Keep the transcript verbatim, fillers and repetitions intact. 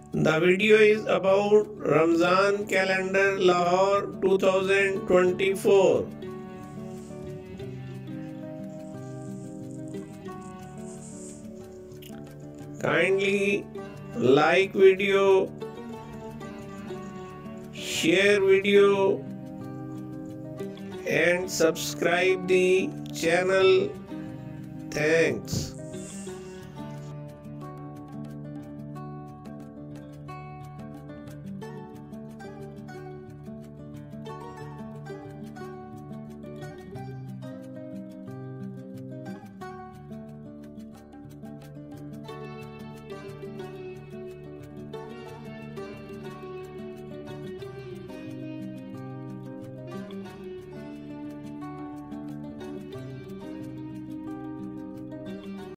The video is about Ramzan Calendar Lahore twenty twenty-four. Kindly like video, share video and subscribe the channel. Thanks.